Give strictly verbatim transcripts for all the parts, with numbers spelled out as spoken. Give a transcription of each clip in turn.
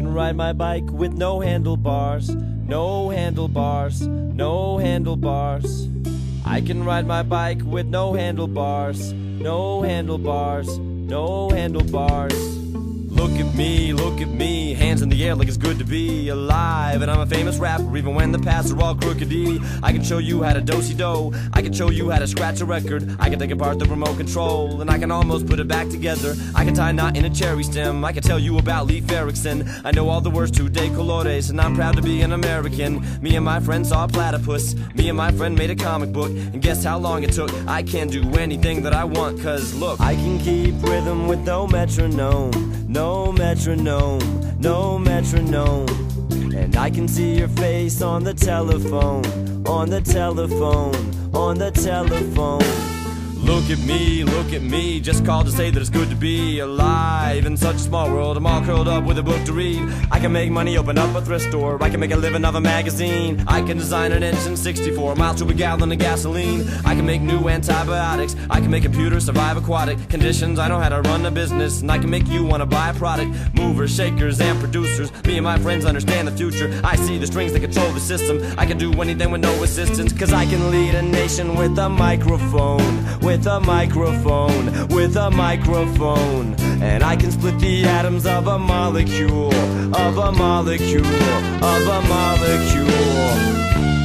can ride my bike with no handlebars, no handlebars, no handlebars. I can ride my bike with no handlebars, no handlebars, no handlebars. Look at me, look at me, hands in the air like it's good to be alive. And I'm a famous rapper even when the paths are all crookedy. I can show you how to do-si-do, I can show you how to scratch a record. I can take apart the remote control and I can almost put it back together. I can tie a knot in a cherry stem, I can tell you about Leif Erikson. I know all the words to de colores and I'm proud to be an American. Me and my friend saw a platypus, me and my friend made a comic book. And guess how long it took? I can do anything that I want, cause look, I can keep rhythm with no metronome, no metronome, no metronome. And I can see your face on the telephone, on the telephone, on the telephone. Look at me, look at me, just called to say that it's good to be alive. In such a small world, I'm all curled up with a book to read. I can make money, open up a thrift store, I can make a living off a magazine. I can design an engine sixty-four miles to a gallon of gasoline. I can make new antibiotics, I can make computers survive aquatic conditions. I know how to run a business, and I can make you want to buy a product. Movers, shakers, and producers, me and my friends understand the future. I see the strings that control the system, I can do anything with no assistance. Cause I can lead a nation with a microphone, with a microphone, with a microphone. And I can split the atoms of a molecule, of a molecule, of a molecule.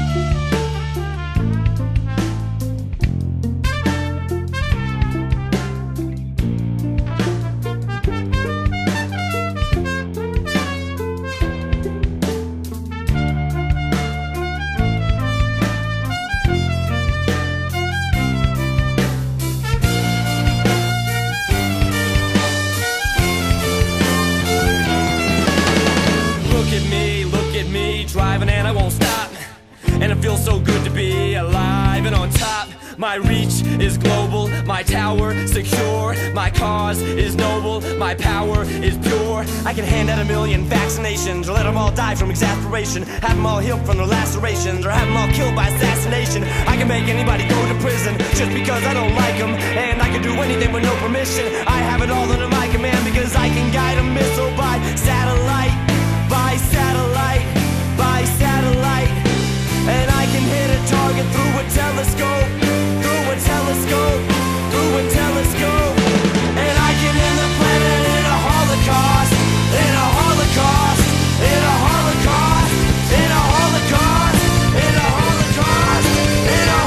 Driving and I won't stop, and it feels so good to be alive and on top. My reach is global, my tower secure, my cause is noble, my power is pure. I can hand out a million vaccinations, or let them all die from exasperation, have them all healed from their lacerations, or have them all killed by assassination. I can make anybody go to prison just because I don't like them, and I can do anything with no permission. I have it all under my command because I can guide a missile by satellite, by satellite, by satellite. And I can hit a target through a telescope, through a telescope, through a telescope. And I can end the planet in a holocaust, in a holocaust, in a holocaust, in a holocaust, in a holocaust, in a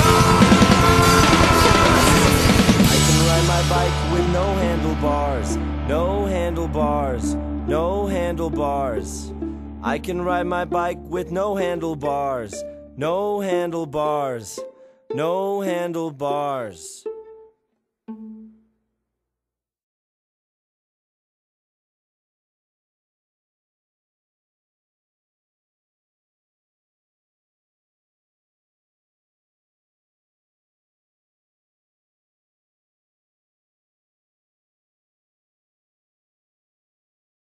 holocaust. I can ride my bike with no handlebars, no handlebars, no handlebars. I can ride my bike with no handlebars, no handlebars, no handlebars.